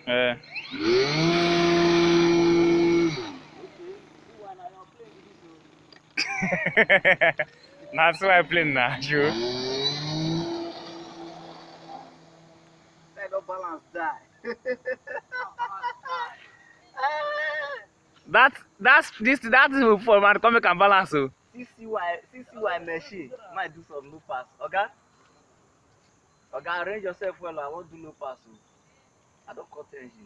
Eh. That's why I play now, sure. Let no balance die. That is for man come can balance so. CCY machine. Might do some no pass. Okay? Okay, arrange yourself well. I won't do no pass. Oh. I don't cut engine.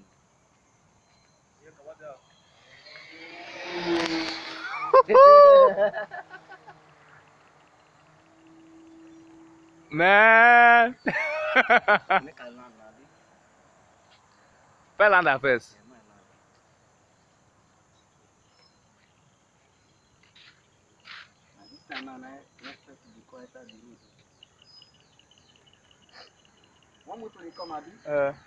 Man. Make I land now. Fell under first. Yeah, my land. Now this time now, I expect to be quieter the road. One motor will come, Abi.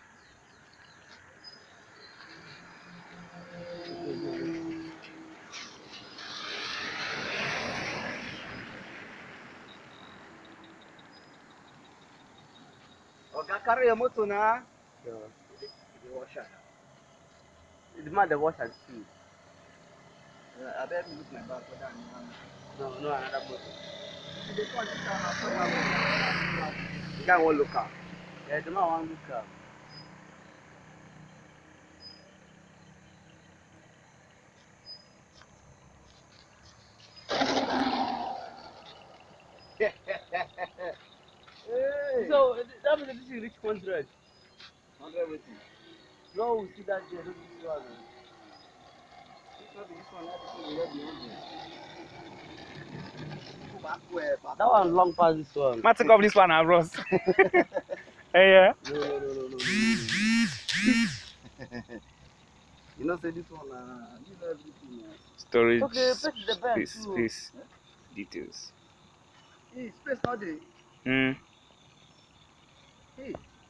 Okay, carry your motor now. The washer. The man the wash and see. I better look my back whether I'm no another motor. They call this time after that. The guy won't look up. Yeah, the man won't look up. Hey. So that means this is reach 100. 100 waiting. No, we see that there. Look this one. That one long past this one. Might take off this one and Ross. Yeah. No. You know, say this one, you know everything. Storage Okay, press the bell too. space details. Hey, space not there. Hmm. Hey.